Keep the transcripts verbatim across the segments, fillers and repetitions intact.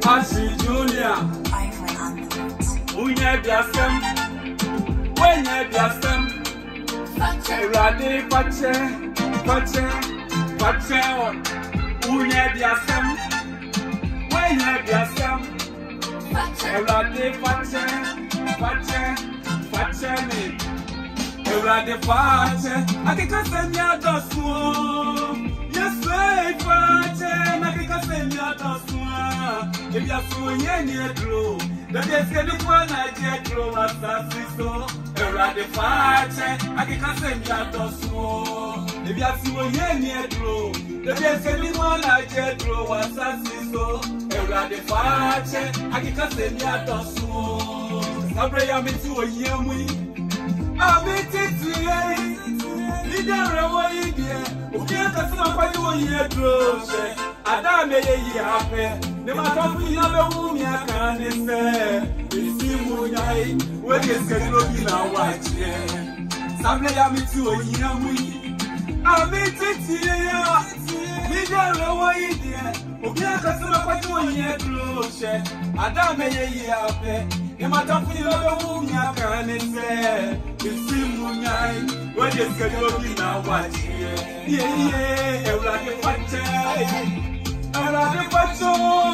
Ashi Junior. Unye biasem. Wenye biasem. Erade pache, pache, pache on. Unye biasem. Wenye biasem. Erade pache, pache, pache me. Erade pache. Akika senya doswo. Yes, wait, pache. Nakika senya doswo. If you are so young, you grow. The best can do one I get grow as a sister. Around the fire, I can send you out of small. If you are so young, you grow. The best can do one I get grow as a sister. Around the fire, I can send you out of small. I pray I'm into a young week. I'll be it. You don't know what you get. You can't have no year grow. Adam may ye happy. The matter we have a woman, I can't say. It's the moon, where you say, looking at white. Some lay me to a young week. I'll meet it here. You don't know what you did. You can't have no year grow. Adam may ye happy. The matter we have a woman, I can't say. It's the moon, where you say, looking at white. Yeah, yeah, like a white. Erade pacho,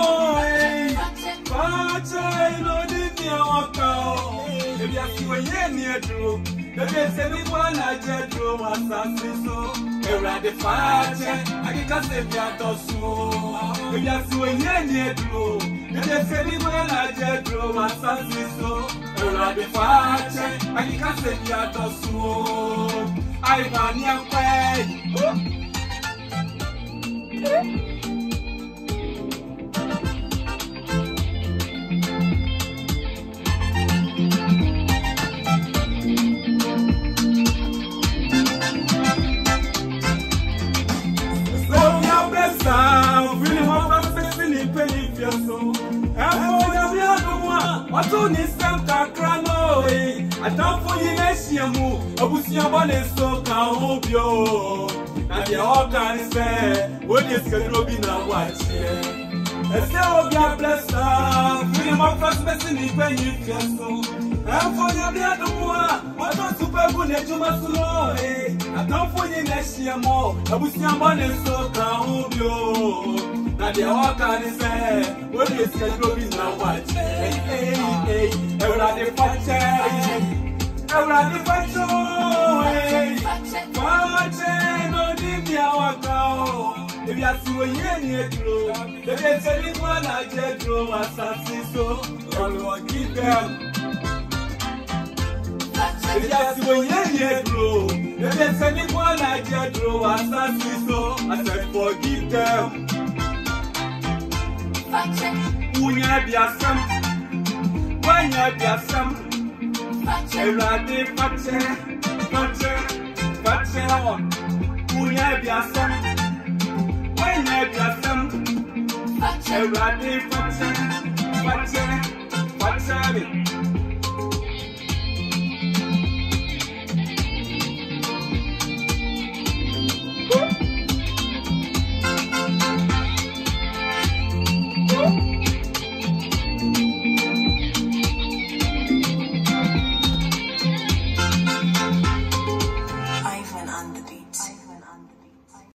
pacho, no di mi oko. If you see we ye ni dro, the best any one I get dro asasi so. Erade pacho, I can say me atosu. If you see we ye ni dro, the best any one I get dro asasi so. Erade pacho, I can say me atosu. I want your way. What's on this time? Crano, I don't for you next year. I was your bonnet so can't you. And you all can say, what is going to be now? Watch here. I say, oh, God bless her. Freedom of first message when you feel so. I'm for your blood of one. What was super good at you must know? I don't for you next year more. I was your bonnet so can't you. Now they all can say, what is going to be now? Watch. Hey, hey, hey, everybody patch, everybody patch, hey, patch, no need me our cow. If you are so young, you grow. The best anyone I get grow as a sister, or give them. If you are so young, you grow. The best anyone I get grow as a sister, I said forgive them. Unya biasam, wanya biasam. Erade pache, pache, pache on. Unya biasam, wanya biasam. Erade pache, pache, pache.